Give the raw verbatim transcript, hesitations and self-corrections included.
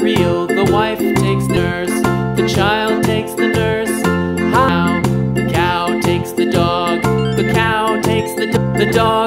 real. The wife takes the nurse, the child takes the nurse. How? The cow takes the dog, the cow takes the, the dog